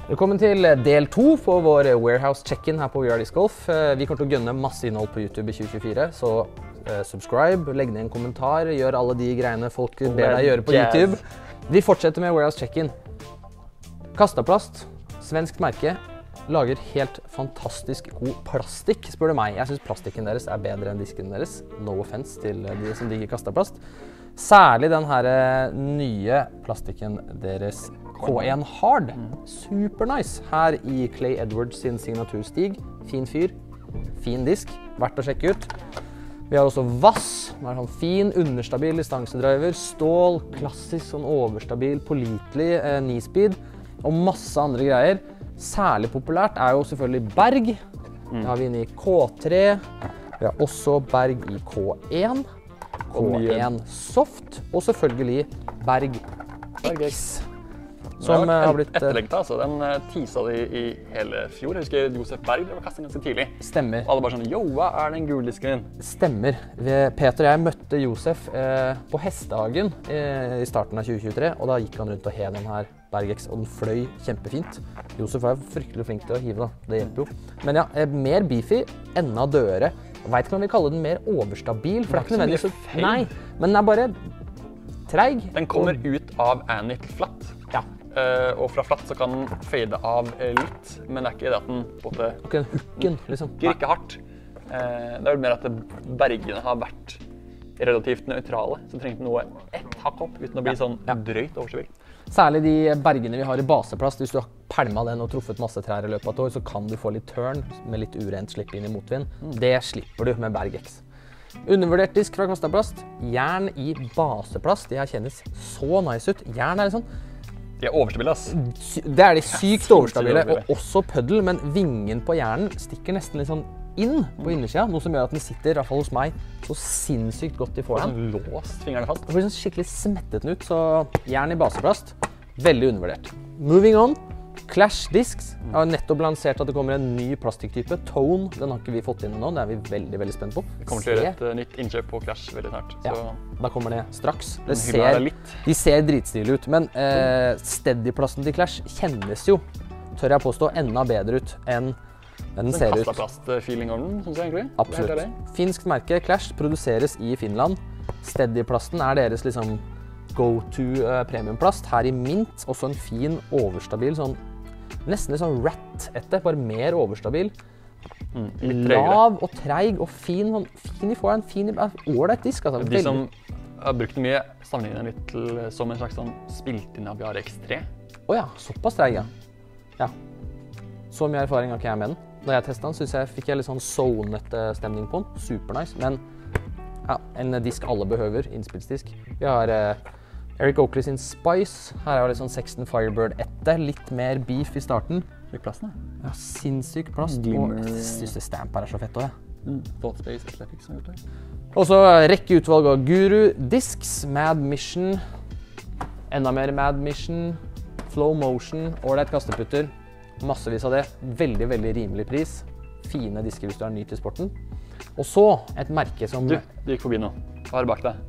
Velkommen til del 2 på vår warehouse check-in her på We Are Disc Golf. Vi kommer til å gønne masse innhold på YouTube i 2024, så subscribe, legg ned en kommentar, gjør alle de greiene folk ber deg gjøre på YouTube. Vi fortsetter med warehouse check-in. Kastaplast, svensk merke, lager helt fantastisk god plastikk, spør du meg. Jeg synes plastikken deres er bedre enn disken deres. No offense til de som digger kastaplast. Særlig den her nye plastikken deres K1 Hard. Super nice. Her i Clay Edwards sin signaturstig. Fin fyr, fin disk, verdt å sjekke ut. Vi har også Vass, som er sånn fin, understabil distansedriver, stål, klassisk, sånn overstabil, pålitelig knee-speed, og masse andre greier. Særlig populært er jo selvfølgelig Berg. Det har vi inne i K3. Vi har også Berg i K1. K1 Soft, og selvfølgelig Berg X. Som har blitt etterlengtet, altså. Den tisa de i hele fjor. Jeg husker Josef Berg ble kastet ganske tidlig. Stemmer. Alle bare sånn, jo, hva er den gule disken din? Stemmer. Peter og jeg møtte Josef på Hestehagen i starten av 2023, og da gikk han rundt og hev den her Berg X, og den fløy kjempefint. Josef var fryktelig flink til å hive da, det hjelper jo. Men ja, mer beefy, enda dødere. Jeg vet ikke om vi kaller den mer overstabil, for det er ikke nødvendig så feil. Nei, men den er bare treig. Den kommer ut av Anit flatt. Ja. Og fra flatt så kan den fade av litt, men det er ikke det at den på en måte... Ikke den hooken, liksom. Ikke hardt. Det er jo mer at bergene har vært relativt nøytrale, så trengte noe ett hakk opp uten å bli sånn drøyt overstabil. Særlig de bergene vi har i baseplast, hvis du har pælmet den og truffet masse trær i løpet av et år, så kan du få litt turn med litt urent slipp inn i motvind. Det slipper du med Berg X. Undervurdert disk fra kastaplast. Jern i baseplast. De her kjennes så nice ut. Jern er sånn... De er overstabile, ass. Det er de sykt overstabile, og også pøddel, men vingen på jernen stikker nesten litt sånn inn på innersida, noe som gjør at den sitter, i hvert fall hos meg, så sinnssykt godt i forhånd. Sånn låst fingrene fast. Det blir sånn skikkelig smettet den ut, så jern i baseplast, veldig undervurdert. Moving on, Clash Discs. Jeg har nettopp lansert at det kommer en ny plastikktype, Tone. Den har ikke vi fått inn ennå, det er vi veldig, veldig spent på. Vi kommer til å gjøre et nytt innkjøp på Clash veldig snart. Ja, da kommer det straks. De ser dritstilige ut, men Steady-plasten til Clash kjennes jo, tør jeg påstå, enda bedre ut enn den ser ut. Kastaplast-feeling over den, synes jeg egentlig. Absolutt. Finskt merke Clash produseres i Finland. Steady-plasten er deres liksom go-to premiumplast. Her i mint, også en fin, overstabil, sånn, nesten litt sånn rat-ette, bare mer overstabil. Lav og treig og fin i forhånd, fin i ålreit disk. Altså. De som har brukt den mye, sammenligner den litt til, som en slags sånn spilt-inn Aviar X3. Åja, såpass treig, ja. Ja. Så mye erfaring har ikke jeg med den. Da jeg testet den, synes jeg fikk jeg litt sånn zonete stemning på den. Super nice, men ja, en disk alle behøver, innspillsdisk. Vi har Eric Oakley sin Spice. Her er det litt sånn Sexton Firebird 1, litt mer beef i starten. Litt plassen, ja. Ja, sinnssyk plast. Og jeg synes det stamp her er så fett også, ja. Thought Space Aesthetics som har gjort det. Og så rekke utvalg av Guru Discs, Mad Mission, enda mer Mad Mission, Flow Motion, ålreit kasteputter. Massevis av det. Veldig, veldig rimelig pris. Fine disker hvis du er ny til sporten. Og så et merke som... Du gikk forbi nå. Hva er det bak deg?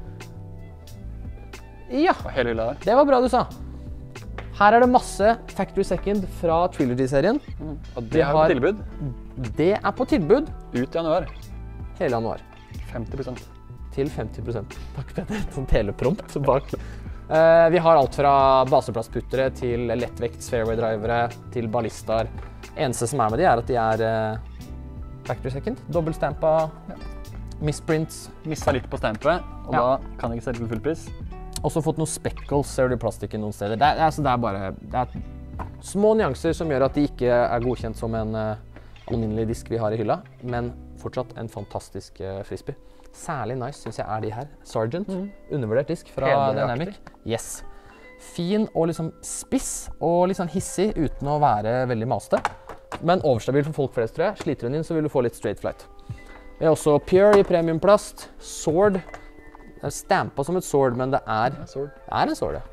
Ja, hele hylla der. Det var bra du sa. Her er det masse Factory Second fra Trilogy-serien. Og det er på tilbud? Det er på tilbud. Ut januar. Hele januar. 50%. Til 50%. Takk Peter. Sånn teleprompt bak. Vi har alt fra baseplastputtere til lettvekts fairway-drivere til ballistaer. Eneste som er med de er at de er Factory Second. Dobbeltstampa, misprints. Missa litt på stampet, og da kan jeg ikke selge til full pris. Også fått noen speckles, ser du plastikken noen steder. Det er bare små nyanser som gjør at de ikke er godkjent som en alminnelig disk vi har i hylla, men fortsatt en fantastisk frisbee. Særlig nice synes jeg er de her. Sargent, undervurdert disk fra Dynamic. Yes. Fin og liksom spiss og litt sånn hissig uten å være veldig maste. Men overstabil for folk flest, tror jeg. Sliter den inn, så vil du få litt straight flight. Vi har også Pure i premiumplast. Sword. Det er stampet som et sword, men det er en sword, ja.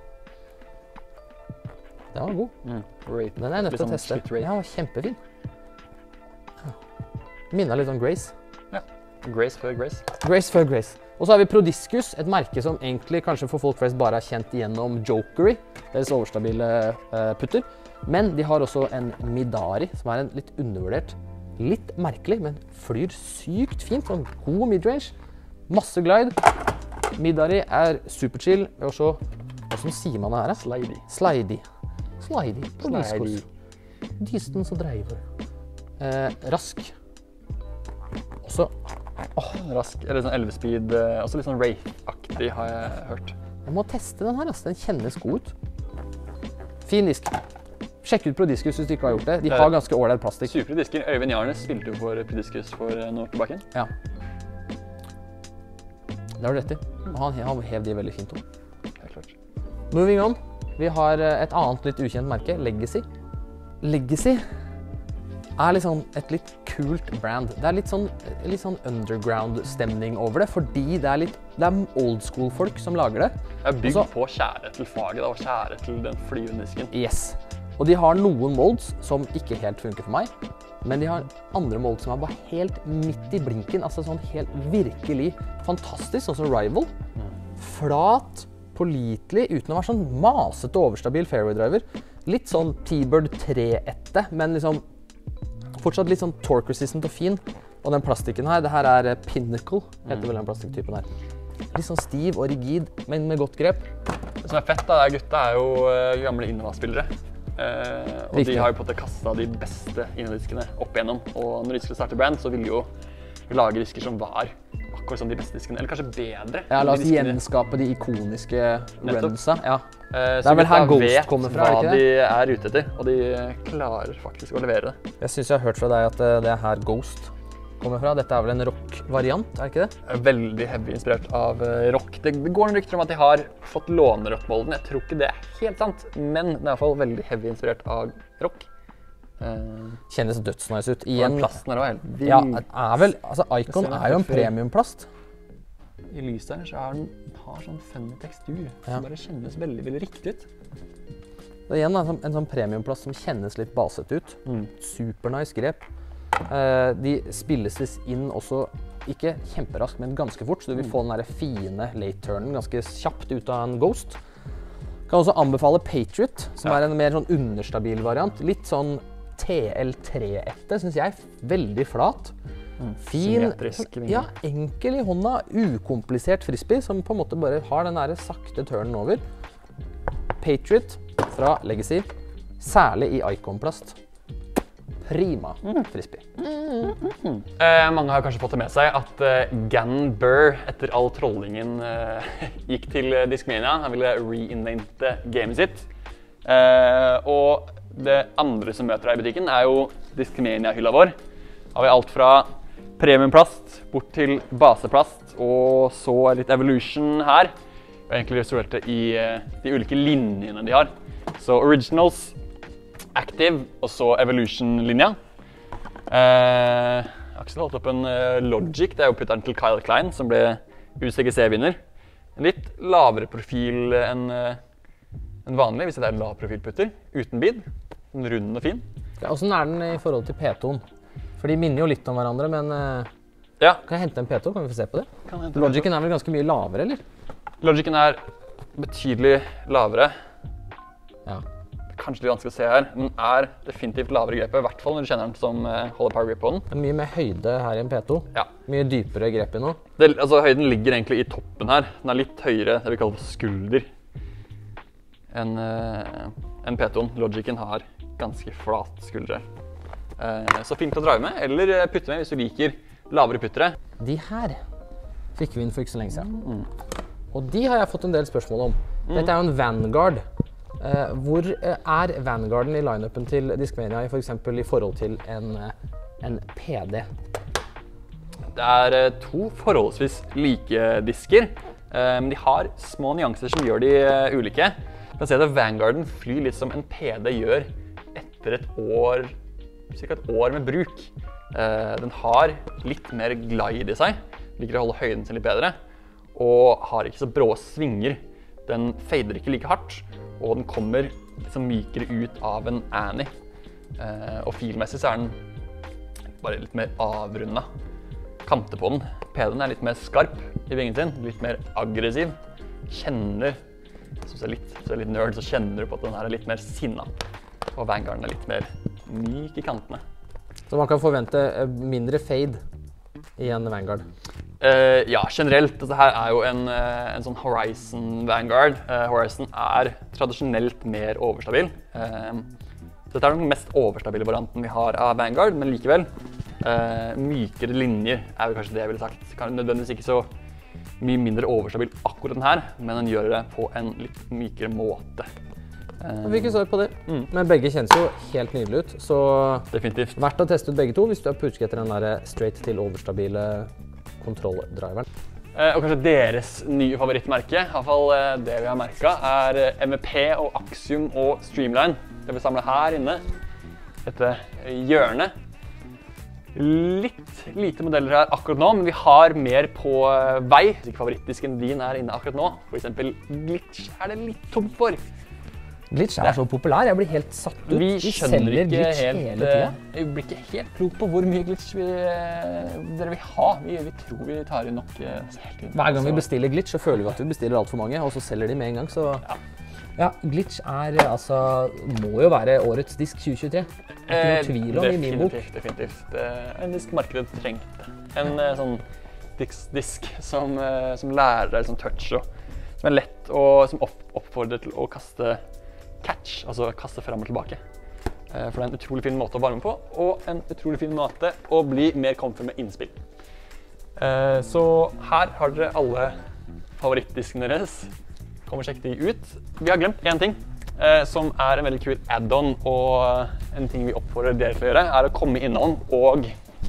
Den var god. Den er jeg nødt til å teste. Ja, kjempefin. Minnet litt om Grace. Ja, Grace før Grace. Grace før Grace. Og så har vi Prodiscus, et merke som egentlig kanskje for folk flest bare er kjent gjennom Jokery, deres overstabile putter. Men de har også en Midari, som er en litt undervurdert, litt merkelig, men flyr sykt fint, sånn god midrange, masse glide. Midari er superchill, og så, hvordan sier man det her? Slidey. Prodiscus. Distance og driver. Rask. Også rask, eller sånn 11-speed, også litt sånn Wraith-aktig har jeg hørt. Jeg må teste den her, den kjennes god ut. Fin disk. Sjekk ut Prodiscus hvis du ikke har gjort det. De har ganske ålreit plastikk. Supre disker. Øyvind Jarnes spilte jo for Prodiscus for noen år tilbake. Ja. Det har du rett i. Han hev de veldig fint om. Helt klart. Moving on. Vi har et annet litt ukjent merke, Legacy. Legacy er liksom et litt kult brand. Det er litt sånn underground-stemning over det, fordi det er old school-folk som lager det. Det er bygd på kjære til faget da, og kjære til den flyvende disken. Yes. Og de har noen molds som ikke helt funker for meg, men de har andre molds som er bare helt midt i blinken, altså sånn helt virkelig fantastisk, sånn som Rival. Flat, pålitelig, uten å være sånn masete overstabil fairway driver. Litt sånn T-Bird 3-ette, men liksom fortsatt litt sånn torque resistant og fin. Og den plastikken her, det her er Pinnacle, heter vel den plastikktypen her. Litt sånn stiv og rigid, men med godt grep. Det som er fett da, gutta er jo gamle Innova-spillere. Og de har jo på en måte kastet de beste Innova-diskene opp igjennom. Og når de skulle starte brand, så ville de jo lage disker som var akkurat som de beste diskene, eller kanskje bedre. Ja, la oss gjenskape de ikoniske runsa. Ja. Det er vel her Ghost kommer fra, ikke det? Hva de er ute etter, og de klarer faktisk å levere det. Jeg synes jeg har hørt fra deg at det er her Ghost kommer fra. Dette er vel en rock-variant, er det ikke det? Veldig heavy inspirert av rock. Det går en rykter om at de har fått låne rockmolden. Jeg tror ikke det er helt sant, men det er i hvert fall veldig heavy inspirert av rock. Kjennes dødsnice ut. Igjen, og plasten er jo helt vild. Ja, altså Icon er jo en premiumplast. I lyset her så har sånn funny tekstur, som bare kjennes veldig, veldig riktig ut. Det er igjen en sånn premiumplast som kjennes litt baset ut. Supernice grep. De spilles inn også, ikke kjemperaskt, men ganske fort, så du vil få den der fine late-turnen ganske kjapt ut av en Ghost. Kan også anbefale Patriot, som er en mer sånn understabil variant. Litt sånn TL3-ette, synes jeg. Veldig flat. Fin, ja, enkel i hånda, ukomplisert frisbee, som på en måte bare har den der sakte turnen over. Patriot fra Legacy, særlig i Icon-plast. Prima frisbee. Mange har kanskje fått det med seg at Gannon Buhr, etter all trollingen, gikk til Discmania. Han ville reinvente gamet sitt. Og det andre som møter deg i butikken er jo Discmania-hylla vår. Har vi alt fra premiumplast bort til baseplast, og så litt Evolution her. Og egentlig resulterte i de ulike linjene de har. Så Originals, Active, og så Evolution-linja. Aksel holdt opp en Logic, det er jo putteren til Kyle Klein, som ble UCGC-vinner. En litt lavere profil enn vanlig, hvis det er en lav profilputter, uten bid. En rund og fin. Ja, hvordan er den i forhold til P2-en? For de minner jo litt om hverandre, men ja. Kan jeg hente en P2? Kan vi få se på det? Logicen er vel ganske mye lavere, eller? Logicen er betydelig lavere. Ja. Kanskje litt vanskelig å se her, men er definitivt lavere grepet, i hvert fall når du kjenner den som holder power grip på den. Det er mye mer høyde her i en P2. Ja. Mye dypere grep i nå. Altså, høyden ligger egentlig i toppen her. Den er litt høyere, det vi kaller for skulder, enn P2-en. Logicen har ganske flat skuldre. Så fint å drive med, eller putte med hvis du liker lavere puttere. De her fikk vi inn for ikke så lenge siden. Og de har jeg fått en del spørsmål om. Dette er jo en Vanguard. Hvor er Vanguarden i line-upen til Discmania for eksempel i forhold til en PD? Det er to forholdsvis like disker, men de har små nyanser som gjør de ulike. Du kan se at Vanguarden flyr litt som en PD gjør etter cirka et år med bruk. Den har litt mer glide i seg, liker å holde høyden sin litt bedre, og har ikke så brå svinger. Den fader ikke like hardt, og den kommer liksom mykere ut av en Annie. Og filmessig så er den bare litt mer avrundet. Kanter på den torpedoen er litt mer skarp i vingen sin, litt mer aggressiv. Kjenner, som er litt nerd, så kjenner du på at den her er litt mer sinna. Og Vanguarden er litt mer myk i kantene. Så man kan forvente mindre fade i en Vanguard? Ja, generelt. Dette her er jo en sånn Horizon Vanguard. Horizon er tradisjonelt mer overstabil. Dette er den mest overstabile varianten vi har av Vanguard, men likevel mykere linjer er vel kanskje det jeg ville sagt. Kan nødvendigvis ikke så mye mindre overstabil akkurat den her, men den gjør det på en litt mykere måte. Vi fikk jo svar på det, men begge kjennes jo helt nydelig ut, så definitivt. Verdt å teste ut begge to hvis du er på utkikk etter den der straight til overstabile kontrolldriveren. Og kanskje deres nye favorittmerke, i hvert fall det vi har merket, er MEP og Axiom og Streamline. Det vi samler her inne, dette hjørnet. Litt lite modeller her akkurat nå, men vi har mer på vei. Favorittdisken din er inne akkurat nå. For eksempel Glitch er det litt tomt for. Glitch er så populær, jeg blir helt satt ut. Vi skjønner ikke helt, vi blir ikke helt klok på hvor mye Glitch dere vil ha. Vi tror vi tar inn nok helt inn. Hver gang vi bestiller Glitch, så føler vi at vi bestiller alt for mange, og så selger de med en gang, så... Ja, Glitch er altså, må jo være årets disk 2023. Ikke noe tvil om i min bok. Definitivt. En disk markedet trengte. En sånn disk som lærer deg sånn touch, og som er lett og som oppfordrer til å kaste catch, altså kaste frem og tilbake. For det er en utrolig fin måte å varme på, og en utrolig fin måte å bli mer comfy med innspill. Så her har dere alle favorittdiskene deres. Kom og sjekk de ut. Vi har glemt en ting, som er en veldig kul add-on, og en ting vi oppfordrer dere til å gjøre, er å komme innom og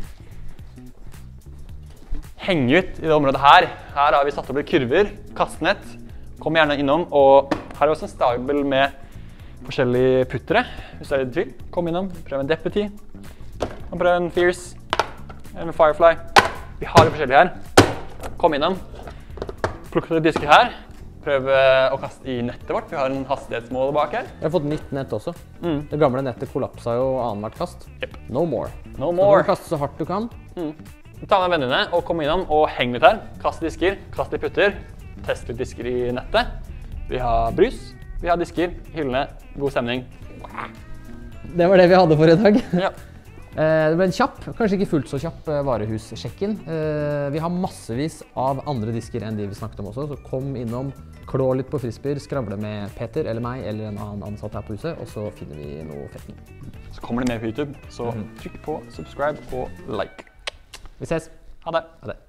henge ut i det området her. Her har vi satt opp litt kurver, kastenett. Kom gjerne innom, og her er også en stabel med forskjellige puttere, hvis det er litt tvil. Kom innom, prøv en Deputy, og prøv en Fierce, en Firefly. Vi har det forskjellige her. Kom innom, plukk litt disker her. Prøv å kaste i nettet vårt. Vi har en hastighetsmåler bak her. Jeg har fått nytt nett også. Det gamle nettet kollapsa jo annethvert kast. Yep. No more. No more. Så more. du kaste så hardt du kan. Ta med vennene og kom innom og heng litt her. Kast disker, kast litt putter. Test litt disker i nettet. Vi har brus, vi har disker, hyllene, god stemning. Det var det vi hadde for i dag. Ja. Det ble en kjapp, kanskje ikke fullt så kjapp varehussjekken. Vi har massevis av andre disker enn de vi snakket om også, så kom innom, klå litt på frisbeer, skravle med Peter eller meg eller en annen ansatt her på huset, og så finner vi noe fett. Så kommer det mer på YouTube, så trykk på subscribe og like. Vi ses. Ha det. Ha det.